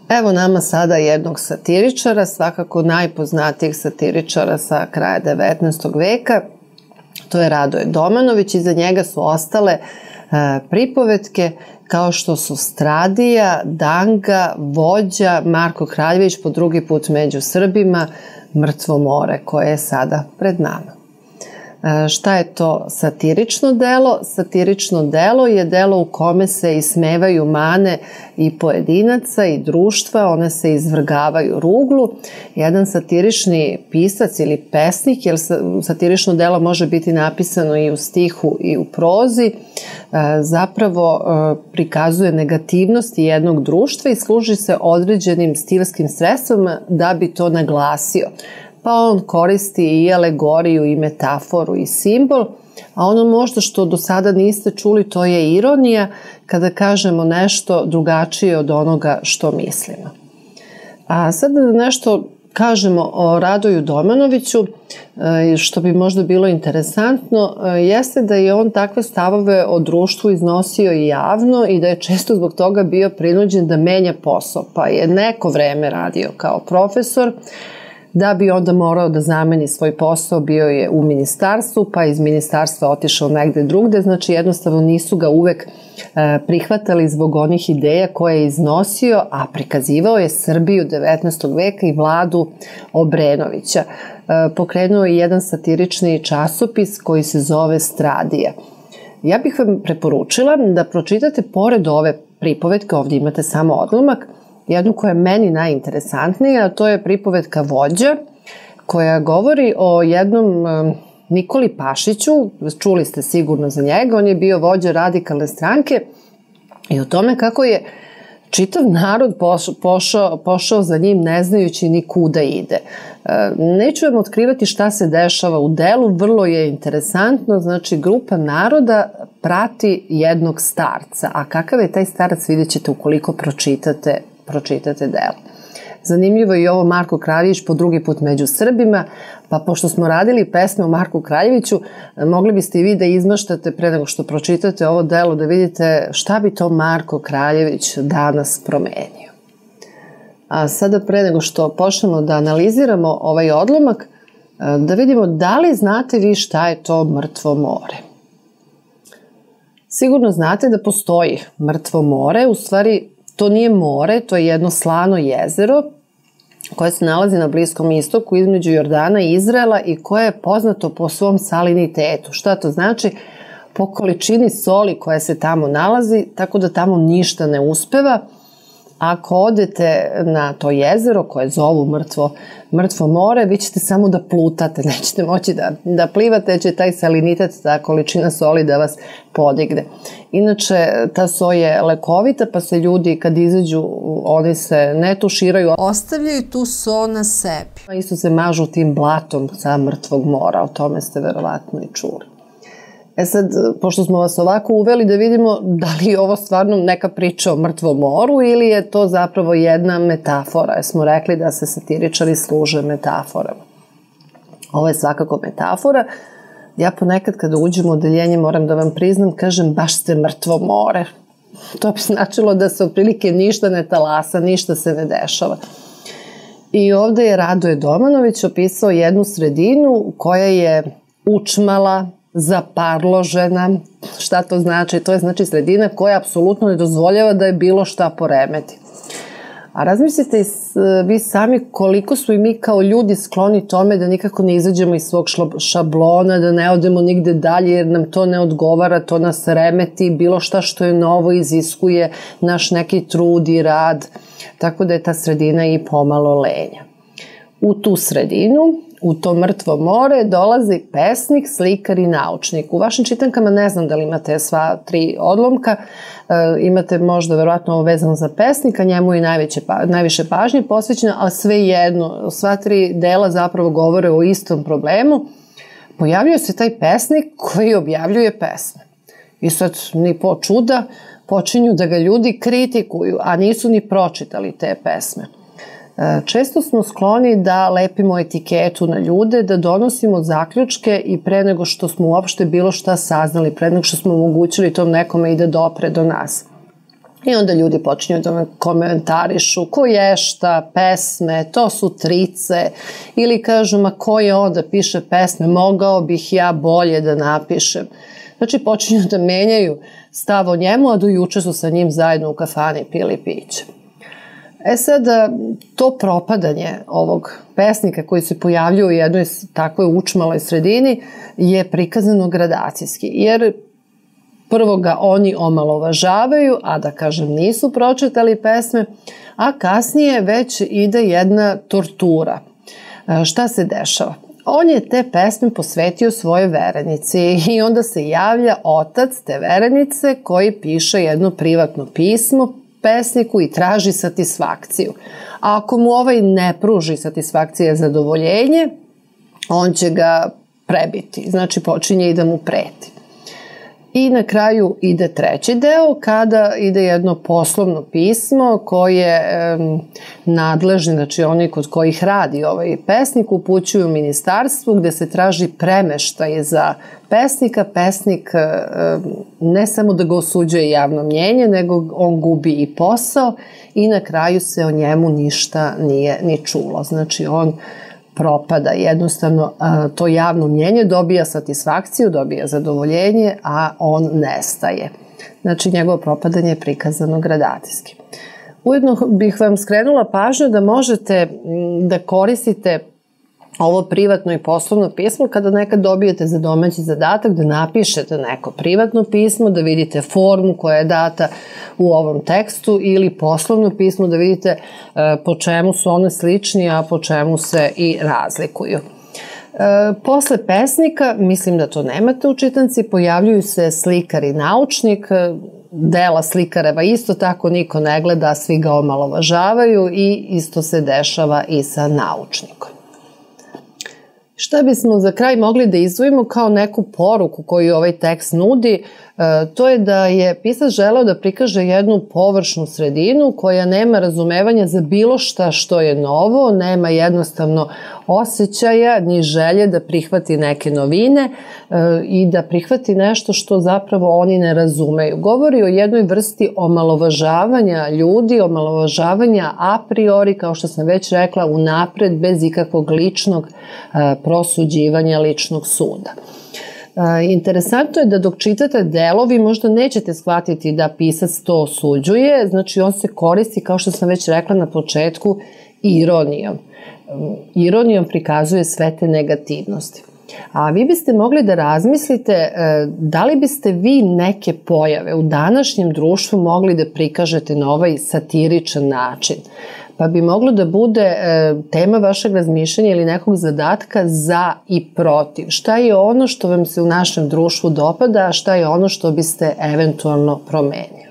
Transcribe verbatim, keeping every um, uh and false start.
Evo nama sada jednog satiričara, svakako najpoznatijih satiričara sa kraja devetnaestog veka. To je Radoje Domanović. Iza njega su ostale e, pripovetke kao što su Stradija, Danga, Vođa, Marko Kraljević po drugi put među Srbima, Mrtvo more koje je sada pred nama. Šta je to satirično delo? Satirično delo je delo u kome se ismevaju mane i pojedinaca i društva, one se izvrgavaju ruglu. Jedan satirični pisac ili pesnik, jer satirično delo može biti napisano i u stihu i u prozi, zapravo prikazuje negativnosti jednog društva i služi se određenim stilskim sredstvima da bi to naglasio. Pa on koristi i alegoriju i metaforu i simbol, a ono možda što do sada niste čuli to je ironija kada kažemo nešto drugačije od onoga što mislimo. A sad da nešto kažemo o Radoju Domanoviću, što bi možda bilo interesantno, jeste da je on takve stavove o društvu iznosio i javno i da je često zbog toga bio prinuđen da menja posao, pa je neko vreme radio kao profesor, da bi onda morao da zameni svoj posao, bio je u ministarstvu, pa iz ministarstva otišao negde drugde, znači jednostavno nisu ga uvek prihvatali zbog onih ideja koje je iznosio, a prikazivao je Srbiju devetnaestog veka i vladu Obrenovića. Pokrenuo je jedan satirični časopis koji se zove Stradija. Ja bih vam preporučila da pročitate pored ove pripovetke, ovdje imate samo odlomak, jednu koja je meni najinteresantnija, a to je pripovetka Vođa, koja govori o jednom Nikoli Pašiću, čuli ste sigurno za njega, on je bio vođa radikalne stranke i o tome kako je čitav narod pošao, pošao za njim ne znajući ni kuda ide. Neću vam otkrivati šta se dešava u delu, vrlo je interesantno, znači grupa naroda prati jednog starca, a kakav je taj starac vidjet ćete ukoliko pročitate pročitate delo. Zanimljivo je i ovo Marko Kraljević po drugi put među Srbima, pa pošto smo radili pesme o Marku Kraljeviću, mogli biste i vi da izmaštate pre nego što pročitate ovo delo, da vidite šta bi to Marko Kraljević danas promenio. A sada pre nego što počnemo da analiziramo ovaj odlomak, da vidimo da li znate vi šta je to Mrtvo more. Sigurno znate da postoji Mrtvo more, u stvari to nije more, to je jedno slano jezero koje se nalazi na Bliskom istoku između Jordana i Izraela i koje je poznato po svom salinitetu. Šta to znači? Po količini soli koja se tamo nalazi, tako da tamo ništa ne uspeva. Ako odete na to jezero koje zovu Mrtvo, mrtvo more, vi ćete samo da plutate, nećete moći da, da plivate, će taj salinitet, ta količina soli da vas podigne. Inače, ta so je lekovita, pa se ljudi kad izađu, oni se ne tuširaju, ostavljaju tu so na sebi. Isto se mažu tim blatom sa Mrtvog mora, o tome ste verovatno i čuli. E sad, pošto smo vas ovako uveli da vidimo da li je ovo stvarno neka priča o Mrtvom moru ili je to zapravo jedna metafora, jer smo rekli da se satiričari služe metaforama. Ovo je svakako metafora. Ja ponekad kada uđem u odeljenje moram da vam priznam, kažem baš ste Mrtvo more. To bi značilo da se otprilike ništa ne talasa, ništa se ne dešava. I ovde je Radoje Domanović opisao jednu sredinu koja je učmala, zaparložena. Šta to znači? To je znači sredina koja apsolutno ne dozvoljava da je bilo šta poremeti. A razmislite vi sami koliko su i mi kao ljudi skloni tome da nikako ne izađemo iz svog šablona, da ne odemo nigde dalje jer nam to ne odgovara, to nas remeti, bilo šta što je novo iziskuje naš neki trud i rad, tako da je ta sredina i pomalo lenja. U tu sredinu, u to Mrtvo more, dolazi pesnik, slikar i naučnik. U vašim čitankama ne znam da li imate sva tri odlomka, e, imate možda verovatno ovo vezano za pesnika, njemu je najveće, najviše pažnje posvećeno, ali sve jedno, sva tri dela zapravo govore o istom problemu. Pojavljuje se taj pesnik koji objavljuje pesme. I sad, ni po čuda, počinju da ga ljudi kritikuju, a nisu ni pročitali te pesme. Često smo skloni da lepimo etiketu na ljude, da donosimo zaključke i pre nego što smo uopšte bilo šta saznali, pre nego što smo omogućili tom nekome i da dopre do nas. I onda ljudi počinju da me komentarišu ko je šta, pesme, to su trice, ili kažu ma ko je on da piše pesme, mogao bih ja bolje da napišem. Znači počinju da menjaju stav o njemu, a do juče su sa njim zajedno u kafani pili piće. E sad, to propadanje ovog pesnika koji se pojavljuje u jednoj takvoj učmaloj sredini je prikazano gradacijski, jer prvo ga oni omalovažavaju, a da kažem nisu pročitali pesme, a kasnije već ide jedna tortura. Šta se dešava? On je te pesme posvetio svojoj verenici i onda se javlja otac te verenice koji piše jedno privatno pismo pesniku i traži satisfakciju. A ako mu ovaj ne pruži satisfakcije zadovoljenje, on će ga prebiti, znači počinje i da mu preti. I na kraju ide treći deo kada ide jedno poslovno pismo koje um, nadležni, znači oni kod kojih radi ovaj pesnik, upućuju ministarstvu gde se traži premeštaj za pesnika. Pesnik um, ne samo da ga osuđuje javno mnjenje, nego on gubi i posao i na kraju se o njemu ništa nije ni čulo. Znači on propada. Jednostavno, to javno mnjenje dobija satisfakciju, dobija zadovoljenje, a on nestaje. Znači, njegovo propadanje je prikazano gradacijski. Ujedno bih vam skrenula pažnju da možete da koristite ovo privatno i poslovno pismo kada nekad dobijete za domaći zadatak da napišete neko privatno pismo, da vidite formu koja je data u ovom tekstu ili poslovno pismo da vidite po čemu su one slični, a po čemu se i razlikuju. Posle pesnika, mislim da to nemate u čitanci, pojavljuju se slikar i naučnik. Dela slikareva isto tako niko ne gleda, svi ga omalovažavaju i isto se dešava i sa naučnikom. Šta bismo za kraj mogli da izdvojimo kao neku poruku koju ovaj tekst nudi, to je da je pisac želeo da prikaže jednu površnu sredinu koja nema razumevanja za bilo šta što je novo, nema jednostavno osjećaja ni želje da prihvati neke novine i da prihvati nešto što zapravo oni ne razumeju. Govori o jednoj vrsti omalovažavanja ljudi, omalovažavanja a priori, kao što sam već rekla, unapred, bez ikakvog ličnog prosuđivanja, ličnog suda. Interesantno je da dok čitate delo vi možda nećete shvatiti da pisac to osuđuje, znači on se koristi, kao što sam već rekla na početku, ironijom. Ironijom prikazuje sve te negativnosti. A vi biste mogli da razmislite da li biste vi neke pojave u današnjem društvu mogli da prikažete na ovaj satiričan način. Pa bi moglo da bude tema vašeg razmišljanja ili nekog zadatka za i protiv. Šta je ono što vam se u našem društvu dopada, a šta je ono što biste eventualno promenili.